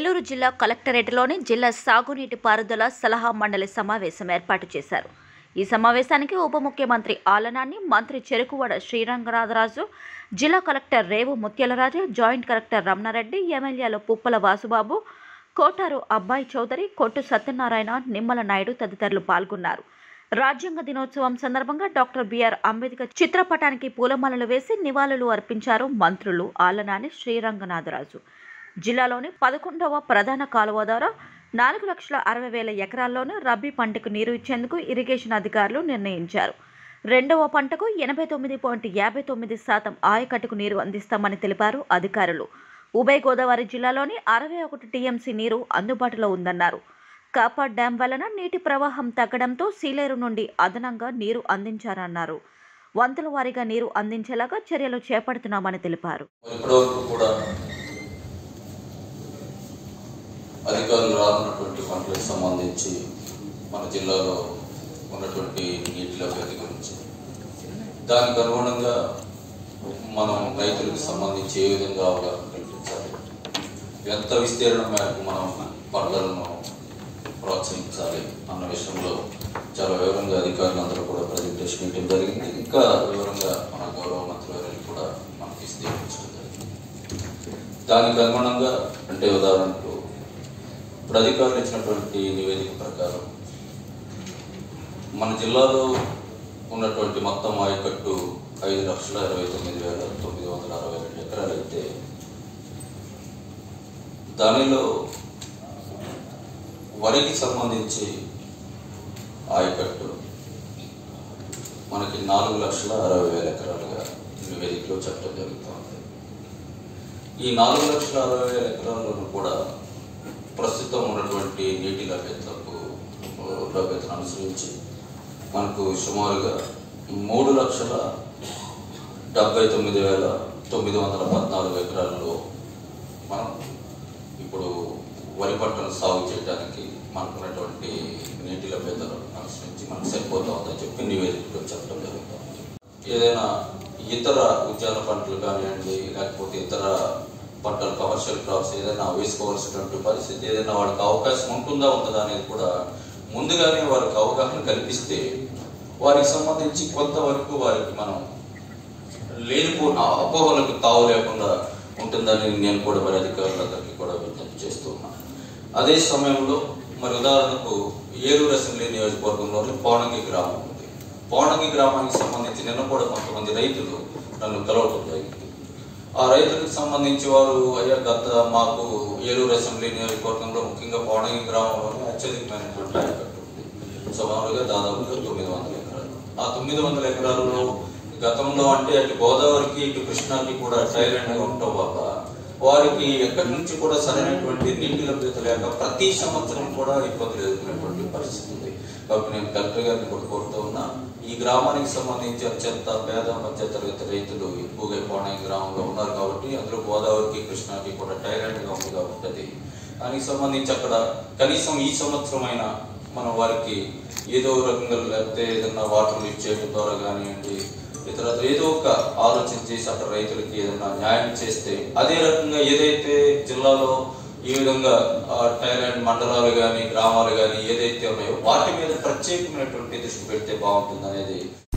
నెల్లూరు జిల్లా కలెక్టరేట్లోని జిల్లా సాగునీటి పారుదల సలహా మండలి సమావేశం ఏర్పాటు చేశారు. ఈ సమావేశానికి ఉప ముఖ్యమంత్రి ఆలనాని, మంత్రి చెరుకువాడ శ్రీరంగనాథరాజు, జిల్లా collector Revu Muthyalaraju, joint collector Ramana Reddy, ఎమ్మెల్యేలు పుప్పల వాసుబాబు, కోటారు అబ్బాయి చౌదరి, కొట్టు సత్యనారాయణ, నిమ్మల నాయుడు తదితరులు పాల్గొన్నారు. రాజ్యాంగ దినోత్సవం సందర్భంగా డాక్టర్ బిఆర్ అంబేద్కర్ చిత్రపటానికి పూలమాలలు వేసి నివాళులు అర్పించారు మంత్రులు ఆలనాని, శ్రీరంగనాథరాజు. జిల్లాలోని 11వ ప్రధాన కాలువ ద్వారా 4,60,000 ఎకరాల్లోనూ రబీ పంటకు నీరు ఇచ్చేందుకు ఇరిగేషన్ అధికారులు నిర్ణయించారు. రెండవ పంటకు 89.59% ఆయకట్టుకు నీరు అందిస్తామని తెలిపారు అధికారులు. ఉభయ గోదావరి జిల్లాలోని 61 టీఎంసీ నీరు అందుబాటులో ఉందన్నారు. కాపర్ డ్యాం వలన నీటి ప్రవాహం తగ్గడంతో సీలేరు నుండి అదనంగా నీరు అందించారన్నారు. వంతుల వారీగా నీరు అందించేలాగా చర్యలు చేపడుతున్నామని తెలిపారు. అధికారులు రానున్నటువంటి పంటలకు సంబంధించి మన జిల్లాలో ఉన్నటువంటి నీటి లభ్యత గురించి దానికి అనుగుణంగా మనం రైతులకు సంబంధించి ఏ విధంగా అవగాహన కల్పించాలి, ఎంత విస్తీర్ణం మేరకు మనం పంటలను ప్రోత్సహించాలి అన్న విషయంలో చాలా వివరంగా అధికారులందరూ కూడా ప్రజెంటేషన్ ఇవ్వడం జరిగింది. ఇంకా వివరంగా మన గౌరవ మంత్రివర్యులు కూడా మనకి విస్తీర్ణించడం జరిగింది. దానికి అనుగుణంగా అంటే ఉదాహరణకు ఇప్పుడు అధికారులు ఇచ్చినటువంటి నివేదిక ప్రకారం మన జిల్లాలో ఉన్నటువంటి మొత్తం ఆయకట్టు 5,29,962 ఎకరాలు అయితే దానిలో వరికి సంబంధించి ఆయకట్టు మనకి 4,60,000 ఎకరాలుగా నివేదికలో చెప్పడం జరుగుతుంది. ఈ 4,60,000 ఎకరాలను కూడా ప్రస్తుతం ఉన్నటువంటి నీటి లభ్యతను అనుసరించి మనకు సుమారుగా 3,79,914 ఎకరాల్లో మనం ఇప్పుడు వరి పంటను సాగు చేయడానికి మనకున్నటువంటి నీటి లభ్యతను అనుసరించి మనకు సరిపోతా ఉందని చెప్పి నివేదికలో చెప్పడం జరుగుతుంది. ఏదైనా ఇతర ఉద్యాన పంటలు కానివ్వండి, లేకపోతే ఇతర పంటలు కమర్షియల్ క్రాప్స్ ఏదైనా వేసుకోవాల్సినటువంటి పరిస్థితి ఏదైనా వాడికి అవకాశం ఉంటుందా అనేది కూడా ముందుగానే వారికి అవగాహన కల్పిస్తే వారికి సంబంధించి కొంతవరకు వారికి మనం లేనిపోయిన అపోహలకు తావు లేకుండా ఉంటుందని నేను కూడా మరి అధికారులందరికీ కూడా విజ్ఞప్తి చేస్తూ ఉన్నాను. అదే సమయంలో మరి ఉదాహరణకు ఏలూరు అసెంబ్లీ నియోజకవర్గంలోని పౌడంగి గ్రామం ఉంది. పౌడంగి గ్రామానికి సంబంధించి నిన్న కూడా కొంతమంది రైతులు నన్ను కలవటం జరిగింది. ఆ రైతులకు సంబంధించి వారు మాకు ఏలూరు అసెంబ్లీ నియోజకవర్గంలో ముఖ్యంగా పౌడంగి గ్రామంలోనే అత్యధికమైనటువంటి ఆయకట్టు ఉంది. సుమారుగా దాదాపుగా 900 ఎకరాలు. ఆ 900 ఎకరాలలో గతంలో అంటే అటు గోదావరికి ఇటు కృష్ణాకి కూడా సైలెంట్ గా ఉండటం వల్ల వారికి ఎక్కడి నుంచి కూడా సరైనటువంటి నీటి లభ్యత లేక ప్రతి సంవత్సరం కూడా ఇబ్బందులు ఎదుర్కొనేటువంటి పరిస్థితి ఉంది. కాబట్టి నేను కలెక్టర్ గారిని కూడా కోరుతూ ఉన్నా, ఈ గ్రామానికి సంబంధించి అత్యంత పేద మధ్య తరగతి రైతులు ఎక్కువగా పౌడంగి గ్రామంలో ఉన్నారు కాబట్టి అందులో గోదావరికి కృష్ణాకి కూడా టైలెంట్ గా ఉంది కాబట్టి దానికి సంబంధించి అక్కడ కనీసం ఈ సంవత్సరం అయినా మనం వారికి ఏదో రకంగా లేకపోతే ఏదైనా వాటర్ లిఫ్ట్ చేయడం ద్వారా కానివ్వండి, ఇతర ఏదో ఒక ఆలోచన చేసి అక్కడ రైతులకి ఏదైనా న్యాయం చేస్తే అదే రకంగా ఏదైతే జిల్లాలో ఈ విధంగా టైలెంట్ మండలాలు కానీ గ్రామాలు కానీ ఏదైతే ఉన్నాయో వాటి మీద ప్రత్యేకమైనటువంటి దృష్టి పెడితే బాగుంటుంది అనేది